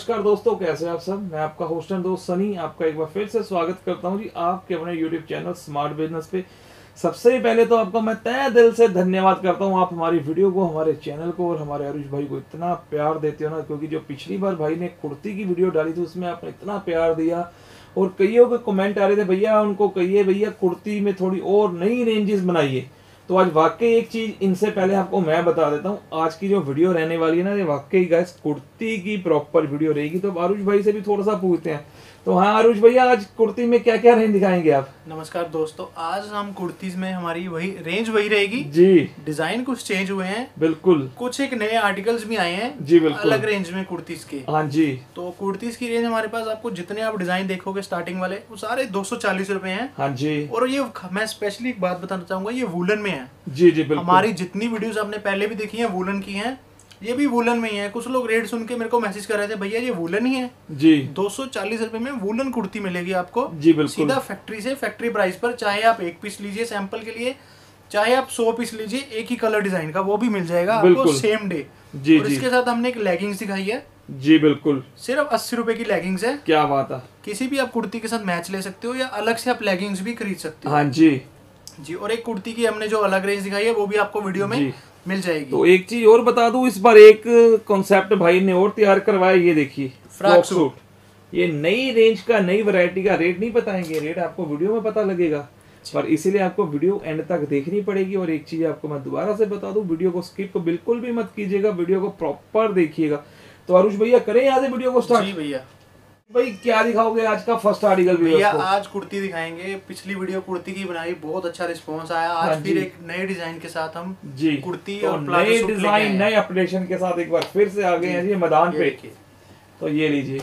नमस्कार दोस्तों, कैसे हैं आप सब। मैं आपका होस्ट एंड दोस्त सनी आपका एक बार फिर से स्वागत करता हूं जी आपके अपने यूट्यूब चैनल स्मार्ट बिजनेस पे। सबसे पहले तो आपका मैं तहे दिल से धन्यवाद करता हूं, आप हमारी वीडियो को, हमारे चैनल को और हमारे आरुष भाई को इतना प्यार देते हो ना, क्योंकि जो पिछली बार भाई ने कुर्ती की वीडियो डाली थी उसमें आपने इतना प्यार दिया और कईयों के कमेंट आ रहे थे, भैया उनको कहिए भैया कुर्ती में थोड़ी और नई रेंजेस बनाइए। तो आज वाकई एक चीज इनसे पहले आपको मैं बता देता हूँ, आज की जो वीडियो रहने वाली है ना, ये वाकई गाइस कुर्ती की प्रॉपर वीडियो रहेगी। तो आरुष भाई से भी थोड़ा सा पूछते हैं। तो हाँ आरुष भैया, आज कुर्ती में क्या क्या रेंज दिखाएंगे आप। नमस्कार दोस्तों, आज हम कुर्तीज में हमारी वही रेंज वही रहेगी जी। डिजाइन कुछ चेंज हुए हैं, बिल्कुल। कुछ एक नए आर्टिकल्स भी आए हैं जी बिल्कुल, अलग रेंज में कुर्तीज के। हाँ जी। तो कुर्तीज की रेंज हमारे पास आपको जितने आप डिजाइन देखोगे स्टार्टिंग वाले वो सारे 240 रुपए हैं। हाँ जी। और ये मैं स्पेशली एक बात बताना चाहूंगा, ये वूलन में है। जी जी बिल्कुल। हमारी जितनी वीडियोस आपने पहले भी देखी है वूलन की हैं, ये भी वूलन में ही है। कुछ लोग रेट सुन के मेरे को मैसेज कर रहे थे, भैया ये वूलन ही है जी। 240 रुपए में वूलन कुर्ती मिलेगी आपको। जी बिल्कुल। सीधा फैक्ट्री से फैक्ट्री प्राइस पर, चाहे आप एक पीस लीजिए सैंपल के लिए, चाहे आप 100 पीस लीजिए एक ही कलर डिजाइन का, वो भी मिल जाएगा आपको सेम डे। जी और जी। इसके साथ हमने एक लेगिंग्स दिखाई है। जी बिल्कुल। सिर्फ 80 रुपए की लेगिंग्स है। क्या बात है। किसी भी आप कुर्ती के साथ मैच ले सकते हो या अलग से आप लेगिंग्स भी खरीद सकते हो। हाँ जी जी। और एक कुर्ती की हमने जो अलग रेंज दिखाई है वो भी आपको वीडियो में मिल जाएगी। तो एक चीज और बता दूं, इस बार एक कॉन्सेप्ट भाई ने और तैयार करवाया, ये देखिए फ्रॉक सूट। ये नई रेंज का, नई वैरायटी का रेट नहीं बताएंगे, रेट आपको वीडियो में पता लगेगा, पर इसीलिए आपको वीडियो एंड तक देखनी पड़ेगी। और एक चीज आपको मैं दोबारा से बता दूं, वीडियो को स्किप बिल्कुल भी मत कीजिएगा, वीडियो को प्रॉपर देखिएगा। तो आरुष भैया करें यहाँ से वीडियो को स्टार्ट। जी भैया। भाई क्या दिखाओगे आज का फर्स्ट आर्टिकल भैया? आज कुर्ती दिखाएंगे। पिछली वीडियो कुर्ती की बनाई, बहुत अच्छा रिस्पांस आया। आज फिर एक नए डिजाइन के साथ हम जी कुर्ती तो और प्लाजो सूट डिजाइन, नए अपडेशन के साथ एक बार फिर से आ गए हैं जी मैदान पे। तो ये लीजिए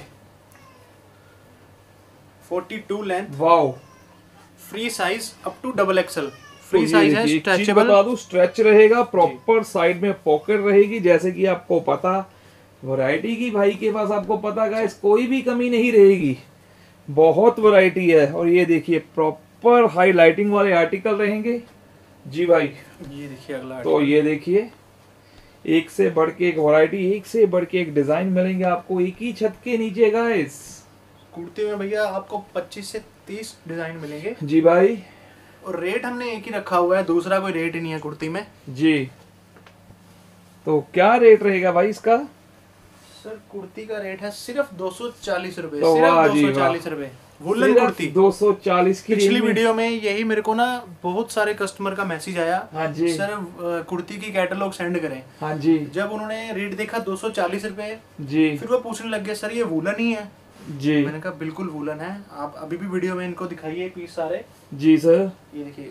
42 length, wow, free size up to double XL. Free size है, स्ट्रेचेबल। बता दूं, स्ट्रेच रहेगा प्रॉपर, साइड में पॉकेट रहेगी। जैसे कि आपको पता, वैरायटी की भाई के पास आपको पता गाइस कोई भी कमी नहीं रहेगी, बहुत वैरायटी है। और ये देखिए प्रॉपर हाईलाइटिंग वाले आर्टिकल रहेंगे जी भाई। ये देखिए अगला। तो ये देखिए एक से बढ़ के एक वैरायटी, एक से बढ़ के एक डिजाइन मिलेंगे आपको एक ही छत के नीचे गाइस। कुर्ती में भैया आपको 25 से 30 डिजाइन मिलेंगे जी भाई। और रेट हमने एक ही रखा हुआ है, दूसरा कोई रेट ही नहीं है कुर्ती में जी। तो क्या रेट रहेगा भाई इसका? सर कुर्ती का रेट है सिर्फ 240 रुपए। तो सिर्फ 240 रुपए वुलन कुर्ती 240 की। पिछली वीडियो में यही मेरे को ना बहुत सारे कस्टमर का मैसेज आया, हाँ जी सर कुर्ती की कैटलॉग सेंड करें। हाँ जी। जब उन्होंने रेट देखा 240 रुपए जी, फिर वो पूछने लग गए, सर ये वुलन ही है जी। मैंने कहा बिल्कुल वुलन है। आप अभी भी वीडियो में इनको दिखाइए पीस सारे। जी सर। ये देखिए।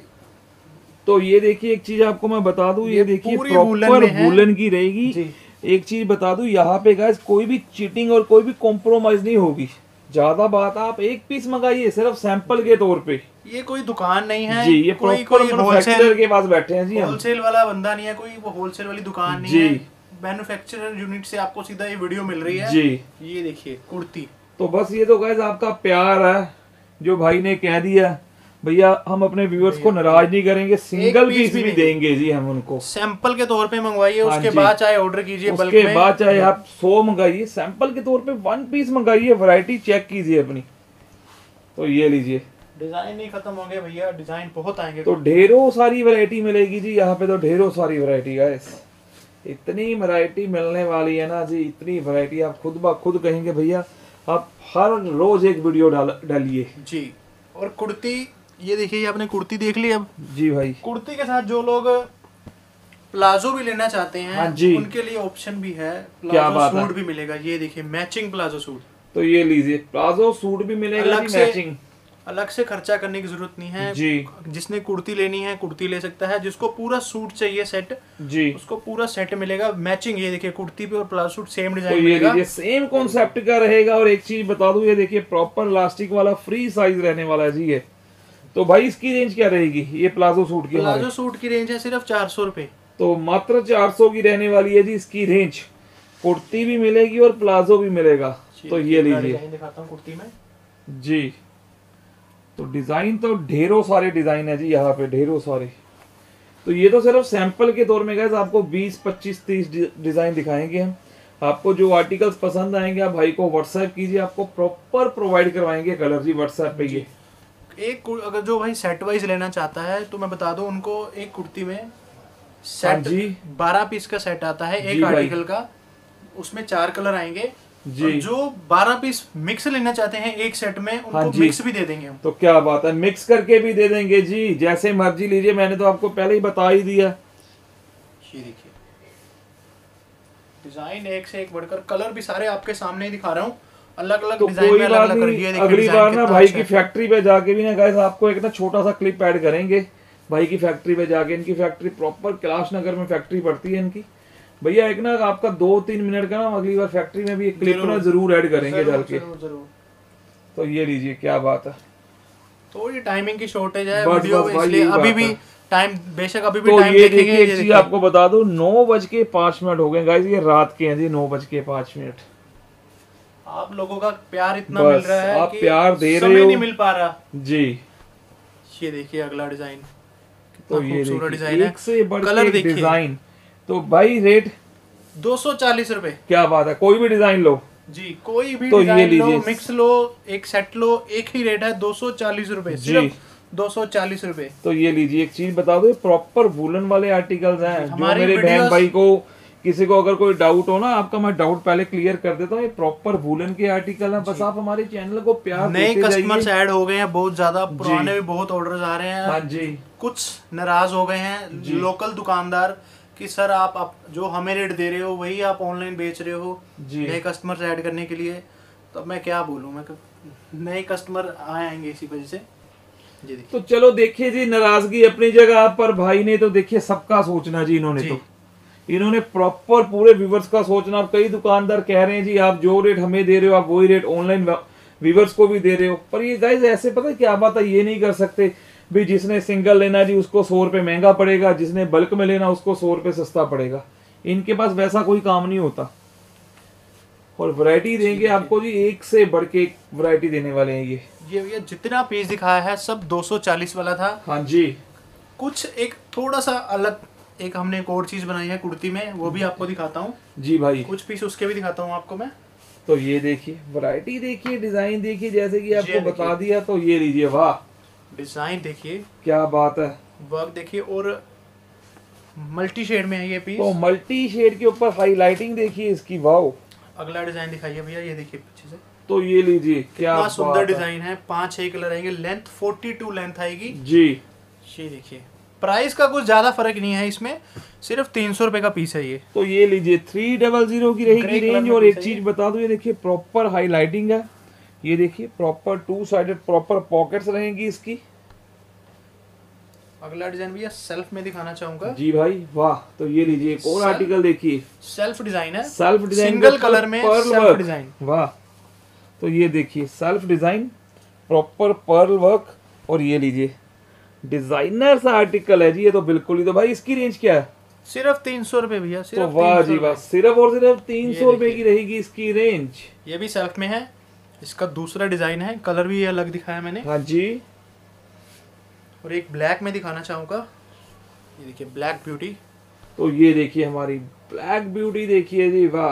तो ये देखिए एक चीज आपको मैं बता दूं, ये देखिए पूरी प्रॉपर वुलन की रहेगी। एक चीज बता दूं, यहाँ पे गाइस कोई भी चीटिंग और कोई भी कॉम्प्रोमाइज नहीं होगी। ज्यादा बात, आप एक पीस मंगाइए सिर्फ सैंपल के तौर पे। ये कोई दुकान नहीं है जी, ये कोई होलसेलर के पास बैठे हैं जी। होलसेल वाला बंदा नहीं है कोई, वो होलसेल वाली दुकान नहीं है। मैन्युफैक्चरर यूनिट से आपको सीधा ये वीडियो मिल रही है जी। ये देखिए कुर्ती। तो बस ये तो गाइस आपका प्यार है, जो भाई ने कह दिया भैया हम अपने व्यूअर्स को नाराज नहीं करेंगे, सिंगल पीस भी देंगे जी हम उनको। सैंपल के तौर पे मंगवाइए, उसके बाद चाहे ऑर्डर कीजिए, उसके बाद चाहे आप 100 मंगाइए, सैंपल के तौर पे 1 पीस मंगाइए, वैरायटी चेक कीजिए अपनी। तो ये लीजिए, डिजाइन नहीं खत्म होंगे भैया, डिजाइन बहुत आएंगे। तो ढेरों सारी वैरायटी मिलेगी जी यहाँ पे, तो ढेरों सारी वैरायटी गाइस, इतनी वैरायटी मिलने वाली है ना जी, इतनी वैरायटी आप खुद ब खुद कहेंगे भैया आप हर रोज एक वीडियो डालिए जी। और कुर्ती ये देखिए, ये आपने कुर्ती देख ली। अब जी भाई, कुर्ती के साथ जो लोग प्लाजो भी लेना चाहते हैं, हाँ जी, उनके लिए ऑप्शन भी है। क्या बात सूट भी मिलेगा। ये देखिए मैचिंग प्लाजो सूट। तो ये लीजिए प्लाजो सूट भी मिलेगा जी, मैचिंग। अलग से खर्चा करने की जरूरत नहीं है जी। जिसने कुर्ती लेनी है कुर्ती ले सकता है, जिसको पूरा सूट चाहिए सेट जी, उसको पूरा सेट मिलेगा मैचिंग। ये देखिए कुर्ती पे और प्लाजो सूट सेम डिजाइन मिलेगा, ये सेम कॉन्सेप्ट का रहेगा। और एक चीज बता दूं, ये देखिए प्रॉपर इलास्टिक वाला फ्री साइज रहने वाला है जी ये। तो भाई इसकी रेंज क्या रहेगी? ये प्लाजो सूट की, प्लाजो सूट की रेंज है सिर्फ 400 रुपए। तो मात्र 400 की रहने वाली है जी इसकी रेंज। कुर्ती भी मिलेगी और प्लाजो भी मिलेगा। तो ये लीजिए, दिखाता हूँ कुर्ती में जी। तो डिजाइन तो ढेरों सारे डिजाइन है जी यहाँ पे, ढेरों सारे। तो ये तो सिर्फ सैंपल के तौर में गाइस आपको 20, 25, 30 डिजाइन दिखाएंगे हम। आपको जो आर्टिकल्स पसंद आएंगे आप भाई को व्हाट्सएप कीजिए, आपको प्रॉपर प्रोवाइड करवाएंगे कलर जी व्हाट्सएप पे। ये एक अगर जो भाई सेट वाइज लेना चाहता है तो मैं बता दूं उनको, एक कुर्ती में हाँ सेट जी 12 पीस का सेट आता है जी एक भाई। आर्टिकल का, उसमें 4 कलर आएंगे जी। और जो 12 पीस मिक्स लेना चाहते हैं एक सेट में उनको हाँ जी। मिक्स भी दे देंगे हम। तो क्या बात है, मिक्स करके भी दे देंगे जी, जैसे मर्जी लीजिए, मैंने तो आपको पहले ही बता ही दिया। ये देखिए डिजाइन एक से एक बढ़कर, कलर भी सारे आपके सामने ही दिखा रहा हूँ, अलग अलग तो डिजाइन कोई में अलग बात अलग कर। नहीं, ये देखिए अगली डिजाइन बार ना कितना भाई अच्छा की है। फैक्ट्री पे जाके भी ना गाइस आपको एक ना छोटा सा क्लिप ऐड करेंगे भाई की फैक्ट्री पे जाके। इनकी फैक्ट्री प्रॉपर कैलाश नगर में फैक्ट्री पड़ती है इनकी भैया। एक ना आपका 2-3 मिनट का ना अगली बार फैक्ट्री में भी एक क्लिप ना जरूर ऐड करेंगे डाल के। तो ये लीजिए, क्या बात है। तो ये टाइमिंग की शॉर्टेज है बस वीडियो बस में, भाई इसलिए यही अभी बात भी है। टाइम बेशक अभी भी तो टाइम ये देखेंगे। देखिए एक चीज आपको बता दूं, 9:05 हो गए गाइस, ये रात के हैं जी 9:05। आप लोगों का प्यार इतना मिल बस रहा है आप कि प्यार दे रहे समय हो नहीं मिल पा रहा जी। ये देखिए अगला डिजाइन, तो कितना ये खूबसूरत देखिए डिजाइन है, एक से बढ़ कलर के देखिए। डिजाइन। तो भाई रेट 240 रुपए। क्या बात है, कोई भी डिजाइन लो जी, कोई भी तो ये डिजाइन लो, लीजिए। मिक्स लो, एक सेट लो, एक ही रेट है 240 रुपए, जी। सिर्फ 240 रुपए। तो ये लीजिए, एक चीज बता दो, प्रॉपर वूलन वाले आर्टिकल्स हैं। जो हमारी मेरे बहन वीडियोस- भाई को किसी को अगर कोई डाउट हो ना, आपका मैं डाउट पहले क्लियर कर देता हूँ। ये प्रॉपर वूलन के आर्टिकल हैं, बस आप हमारे चैनल को प्यार नए देते कस्टमर्स जाइए। ऐड हो गए हैं बहुत ज्यादा, पुराने भी बहुत ऑर्डर्स आ रहे हाँ हैं, जी कुछ नाराज हो गए हैं जी। लोकल दुकानदार कि सर आप जो हमें रेट दे रहे हो वही आप ऑनलाइन बेच रहे हो जी। नए कस्टमर्स ऐड करने के लिए। तो मैं क्या बोलूं, मैं नए कस्टमर आएंगे इसी वजह से। जी देखिए, तो चलो देखिए जी, नाराजगी अपनी जगह, पर भाई ने तो देखिए सबका सोचना जी। इन्होंने जी। तो इन्होंने प्रॉपर पूरे व्यूवर्स का सोचना। अब कई दुकानदार कह रहे हैं जी आप जो रेट हमें दे रहे हो आप वही रेट ऑनलाइन व्यूवर्स को भी दे रहे हो, पर ये गाइस ऐसे पता है क्या बात है, ये नहीं कर सकते भी जिसने सिंगल लेना जी उसको 100 रुपये महंगा पड़ेगा, जिसने बल्क में लेना उसको 100 रुपये सस्ता पड़ेगा। इनके पास वैसा कोई काम नहीं होता। और वैरायटी देंगे आपको जी, एक से बढ़ के एक वैरायटी देने वाले हैं ये जितना पीस दिखाया है सब 240 वाला था। हाँ जी। कुछ एक थोड़ा सा अलग एक हमने एक और चीज बनाई है कुर्ती में, वो भी आपको दिखाता हूँ। जी भाई, कुछ पीस उसके भी दिखाता हूँ आपको मैं। तो ये देखिए वैरायटी देखिए, डिजाइन देखिए, जैसे कि ये आपको देखिए। बता दिया। तो ये लीजिए, वाह डिजाइन देखिए, क्या बात है। वर्क देखिए, और मल्टी शेड में है ये पीस। तो मल्टी शेड के ऊपर हाईलाइटिंग देखिए इसकी, वाह। अगला डिजाइन दिखाइए भैया, ये देखिए पीछे से, तो ये लीजिए, क्या कितना सुंदर बात है। डिजाइन है। 5-6 कलर आएंगे, लेंथ 42 लेंथ आएगी जी। ये देखिए। प्राइस का कुछ ज्यादा फर्क नहीं है इसमें, सिर्फ 300 रुपए का पीस है ये। तो ये लीजिए 300 की रहेगी ग्रे कलर रेंज। में और पीस एक है चीज ये। बता दूं, ये देखिए प्रॉपर हाईलाइटिंग है। ये देखिए प्रॉपर 2 साइडेड प्रॉपर पॉकेट्स रहेंगी इसकी। अगला डिजाइन भैया सेल्फ में दिखाना चाहूंगा। जी भाई, वाह। तो ये लीजिए एक और सेल्फ- आर्टिकल देखिए, सेल्फ डिजाइन है, सेल्फ डिजाइन, सिंगल कलर में सेल्फ डिजाइन। वाह। तो ये देखिए self design, proper pearl work. और ये लीजिए डिजाइनर सा आर्टिकल है जी ये तो बिल्कुल ही। तो भाई इसकी रेंज क्या है? सिर्फ 300 रुपए भैया, तो सिर्फ वाह 300 जी वाह, रुपए। सिर्फ और सिर्फ 300 रुपए देखिए। की रहेगी इसकी रेंज। ये भी सेल्फ में है, इसका दूसरा डिजाइन है, कलर भी अलग दिखाया मैंने। हाँ जी। और एक ब्लैक में दिखाना चाहूंगा, ये देखिए ब्लैक ब्यूटी। तो ये देखिए हमारी ब्लैक ब्यूटी देखिए जी, वाह।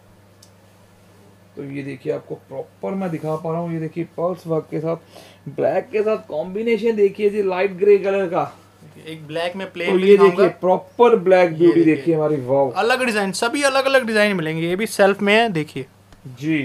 तो ये देखिए आपको प्रॉपर मैं दिखा पा रहा हूँ। ये देखिए पर्ल्स वर्क के साथ ब्लैक के साथ कॉम्बिनेशन देखिए जी, लाइट ग्रे कलर का। एक ब्लैक में तो प्लेन ये देखिए प्रॉपर ब्लैक ब्यूटी देखिए। देखिए हमारी, वाह। अलग डिजाइन, सभी अलग अलग डिजाइन मिलेंगे। ये भी सेल्फ में है, देखिए जी।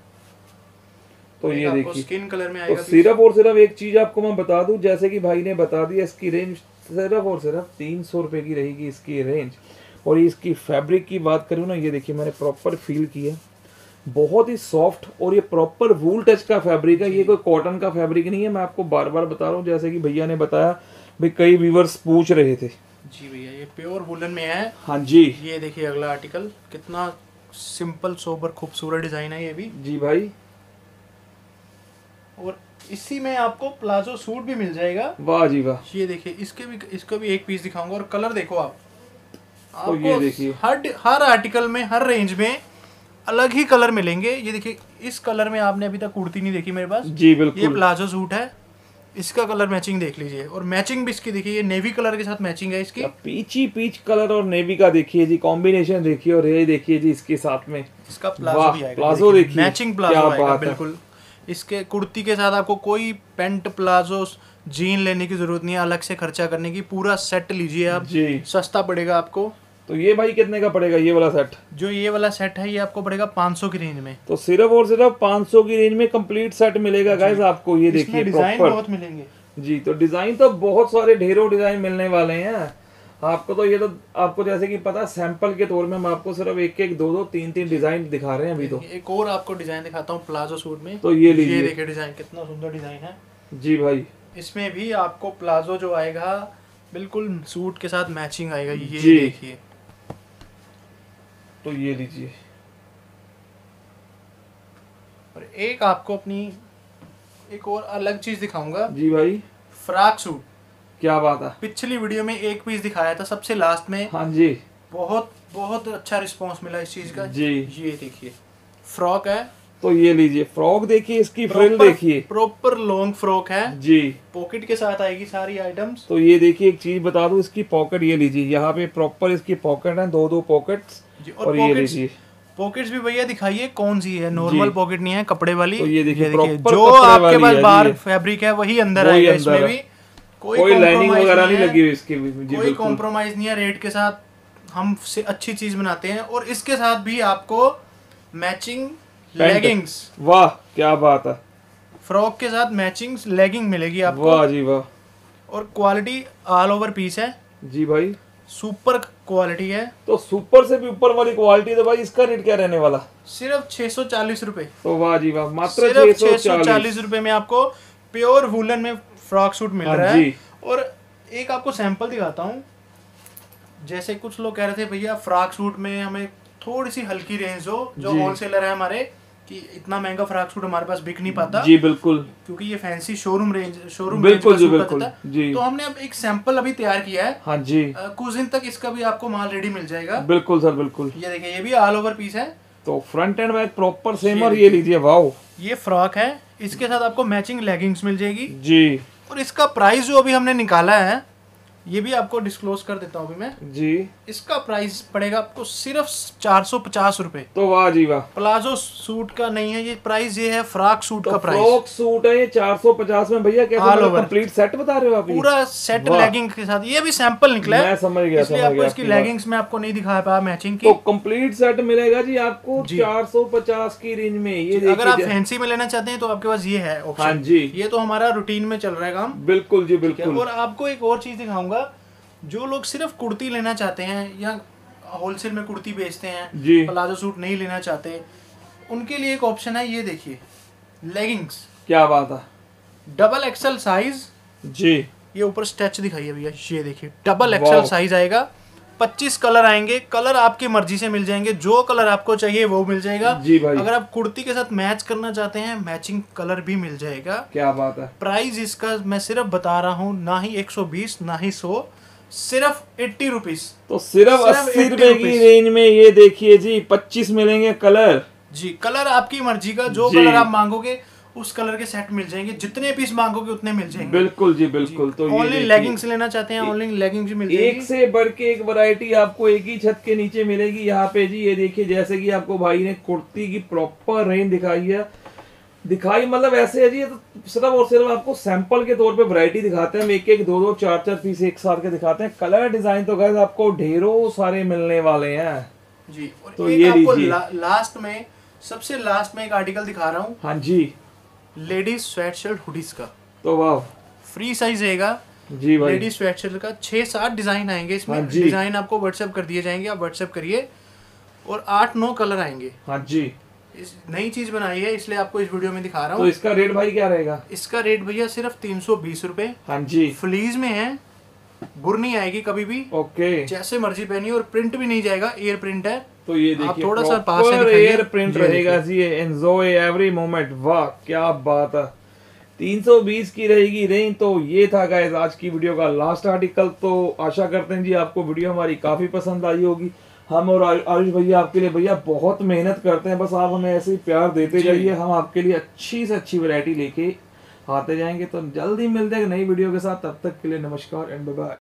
तो ये देखिए स्किन कलर में तो आएगा। सिर्फ और सिर्फ एक चीज आपको मैं बता दूं, जैसे कि भाई ने बता दिया, इसकी रेंज सिर्फ और सिर्फ 300 रुपए की रहेगी इसकी रेंज। और ये इसकी फैब्रिक की बात करूँ ना, ये देखिए मैंने प्रॉपर फील किया, बहुत ही सॉफ्ट। और ये प्रॉपर वूल टच का फैब्रिक है, ये कोई कॉटन का फैब्रिक नहीं है। मैं आपको बार बार बता रहा हूँ, जैसे कि भैया ने बताया भाई, कई व्यूवर्स पूछ रहे थे। जी भैया, ये प्योर वुलन में है। हाँ जी। ये देखिए अगला आर्टिकल, कितना सिंपल सोबर खूबसूरत डिजाइन है ये भी। जी भाई। और इसी में आपको प्लाजो सूट भी मिल जाएगा। वाह जी वाह। ये देखिए, इसका भी एक पीस दिखाऊंगा। और कलर देखो आप, तो ये देखिए हर आर्टिकल में, हर रेंज में अलग ही कलर मिलेंगे। ये देखिए, इस कलर में आपने अभी तक कुर्ती नहीं देखी मेरे पास। जी ये बिल्कुल। प्लाजो सूट है, इसका कलर मैचिंग देख लीजिए, और मैचिंग भी इसकी देखिए, ये नेवी कलर के साथ मैचिंग है इसकी। पीच कलर और नेवी का देखिए जी कॉम्बिनेशन देखिए, और ये देखिए जी इसके साथ में इसका प्लाजो भी आएगा, प्लाजो देखिए मैचिंग प्लाजो आएगा बिल्कुल। इसके कुर्ती के साथ आपको कोई पैंट प्लाजो जीन लेने की जरूरत नहीं है, अलग से खर्चा करने की, पूरा सेट लीजिए आप जी, सस्ता पड़ेगा आपको। तो ये भाई कितने का पड़ेगा ये वाला सेट? जो ये वाला सेट है ये आपको पड़ेगा 500 की रेंज में। तो सिर्फ और सिर्फ 500 की रेंज में कंप्लीट सेट मिलेगा गाइस आपको। ये देखिए डिजाइन बहुत मिलेंगे जी, तो डिजाइन तो बहुत सारे ढेरों डिजाइन मिलने वाले हैं आपको। तो ये तो आपको जैसे कि पता सैंपल के तौर में हम आपको सिर्फ एक दो तीन डिजाइन दिखा रहे हैं अभी। तो एक और आपको डिजाइन दिखाता हूँ प्लाजो सूट में, तो ये लीजिए, ये देखिए डिजाइन कितना सुंदर डिजाइन है जी भाई। इसमें भी आपको प्लाजो जो आएगा बिल्कुल सूट के साथ मैचिंग आएगा, ये देखिए। तो ये लीजिए, और एक आपको अपनी एक और अलग चीज दिखाऊंगा जी भाई, फ्रॉक सूट। क्या बात है, पिछली वीडियो में एक पीस दिखाया था सबसे लास्ट में, हाँ जी, बहुत अच्छा रिस्पांस मिला इस चीज का जी। ये देखिए फ्रॉक है, तो ये लीजिए फ्रॉक देखिए, इसकी फ्रिल देखिए, प्रॉपर लॉन्ग फ्रॉक है जी, पॉकेट के साथ आएगी सारी आइटम्स। तो ये देखिए एक चीज बता दूं, इसकी पॉकेट ये लीजिए, यहाँ पे प्रॉपर इसकी पॉकेट है, दो पॉकेट्स, और ये लीजिए पॉकेट्स भी भैया दिखाइए कौन सी है, नॉर्मल पॉकेट नहीं है कपड़े वाली। तो ये देखिए जो आपके पास बाहर फैब्रिक है वही अंदर आएगा, इसमें भी कोई लाइनिंग वगैरह नहीं लगी हुई इसकी, कोई कॉम्प्रोमाइज नहीं है, रेट के साथ हम से अच्छी चीज बनाते हैं। और इसके साथ भी आपको मैचिंग लेगिंग्स, वाह क्या बात है, फ्रॉक के साथ मैचिंग लेगिंग मिलेगी आपको, वाह जी वाह। और क्वालिटी ऑल ओवर पीस है जी भाई, सुपर क्वालिटी है। तो सुपर से भी ऊपर वाली क्वालिटी। तो भाई इसका रेट क्या रहने वाला? सिर्फ 640 रुपए। तो वाह जी वाह, मात्र 640 रुपए में आपको प्योर वूलन में फ्रॉक सूट मिल रहा है। और एक आपको सैंपल दिखाता हूँ, जैसे कुछ लोग कह रहे थे भैया फ्रॉक सूट में हमें थोड़ी सी हल्की रेंज हो, जो होलसेलर है हमारे, कि इतना महंगा फ्रॉक सूट हमारे पास बिक नहीं पाता जी, बिल्कुल, क्योंकि ये फैंसी शोरूम रेंज बिल्कुल जी, बिल्कुल जी। तो हमने अब एक सैंपल अभी तैयार किया है, हाँ जी, कुछ दिन तक इसका भी आपको माल रेडी मिल जाएगा। बिल्कुल सर, बिल्कुल। ये देखिए ये भी ऑल ओवर पीस है, तो front and back proper same. और ये लीजिए वाओ, ये फ्रॉक है, इसके साथ आपको मैचिंग लेगिंग्स मिल जाएगी जी। और इसका प्राइस जो अभी हमने निकाला है ये भी आपको डिस्क्लोज कर देता हूँ अभी मैं जी। इसका प्राइस पड़ेगा आपको सिर्फ 450 रुपए। तो वाह जी वाह, प्लाजो सूट का नहीं है ये प्राइस, ये है फ्रॉक सूट का प्राइस। फ्रॉक सूट है ये 450 में भैया, कैसे मतलब कंप्लीट सेट बता रहे हो आप? पूरा सेट लेगिंग के साथ, ये भी सैंपल निकला है, मैं समझ गया, इसलिए आपको इसकी लेगिंग्स में आपको नहीं दिखा पाया मैचिंग की। तो कंप्लीट सेट मिलेगा जी आपको 450 की रेंज में। ये अगर आप फैंसी में लेना चाहते हैं तो आपके पास ये है ऑप्शन। हाँ जी, ये तो हमारा रूटीन में चल रहा है काम। बिल्कुल जी, बिल्कुल। और आपको एक और चीज दिखाऊंगा, जो लोग सिर्फ कुर्ती लेना चाहते हैं या होलसेल में कुर्ती बेचते हैं, प्लाजो सूट नहीं लेना चाहते, उनके लिए एक ऑप्शन है, ये देखिए लेगिंग्स। क्या बात है, डबल एक्सल साइज जी। ये ऊपर स्ट्रेच दिखाइए भैया, ये देखिए डबल एक्सल साइज आएगा, 25 कलर आएंगे, कलर आपकी मर्जी से मिल जाएंगे, जो कलर आपको चाहिए वो मिल जाएगा जी भाई। अगर आप कुर्ती के साथ मैच करना चाहते हैं मैचिंग कलर भी मिल जाएगा। क्या बात है। प्राइस इसका मैं सिर्फ बता रहा हूँ, ना ही 120 ना ही 100, सिर्फ 80 रुपीज। तो सिर्फ 80 रुपए की रेंज में ये देखिए जी 25 मिलेंगे कलर जी। कलर आपकी मर्जी का, जो कलर आप मांगोगे उस कलर के सेट मिल जाएंगे, जितने पीस मांगोगे उतने मिल जाएंगे। बिल्कुल जी, बिल्कुल। तो ओनली लेगिंग्स लेना चाहते हैं, ओनली लेगिंग्स भी मिल जाएगी। एक से बढ़ के एक वैरायटी आपको एक ही छत के नीचे मिलेगी यहाँ पे जी। ये देखिए जैसे कि आपको भाई ने कुर्ती की प्रॉपर रेंज दिखाई है, मतलब ऐसे है जी, ये तो सिर्फ और सिर्फ आपको सैंपल के तौर पे वैरायटी दिखाते हैं। हम एक दो चार पीस एक साथ के दिखाते हैं। कलर डिजाइन तो गाइस आपको ढेरों सारे मिलने वाले हैं जी। और तो एक ये आपको लास्ट में सबसे लास्ट में एक आर्टिकल दिखा रहा हूँ। हाँ जी, लेडीज स्वेटशर्ट हुडीज का। तो वाह, फ्री साइज रहेगा जी भाई। लेडीज स्वेटशर्ट का 6-7 डिजाइन आएंगे इसमें। हाँ डिजाइन आपको व्हाट्सएप कर दिए जाएंगे, आप व्हाट्सएप करिए, और 8-9 कलर आएंगे। हाँ जी, इस नई चीज बनाई है इसलिए आपको इस वीडियो में दिखा रहा हूँ। तो इसका रेट भाई क्या रहेगा? इसका रेट भैया सिर्फ 320 रुपए। हाँ जी, फ्लीज में है, बुर नहीं आएगी कभी भी। ओके, जैसे मर्जी पहनिए, और प्रिंट भी नहीं जाएगा, एयर प्रिंट है। तो ये देखिए थोड़ा सा पास से एयर प्रिंट रहेगा जी। एंजॉय एवरी मोमेंट, वाह क्या बात है। 320 की रहेगी रेंज। तो ये था गाइस आज की वीडियो का लास्ट आर्टिकल। तो आशा करते हैं जी आपको वीडियो हमारी काफी पसंद आई होगी। हम और आयुष भैया आपके लिए भैया बहुत मेहनत करते हैं, बस आप हमें ऐसे ही प्यार देते जाइए। हम आपके लिए अच्छी से अच्छी वैरायटी लेके दिखाते जाएंगे। तो जल्दी मिलते हैं नई वीडियो के साथ, तब तक के लिए नमस्कार एंड बाय बाय।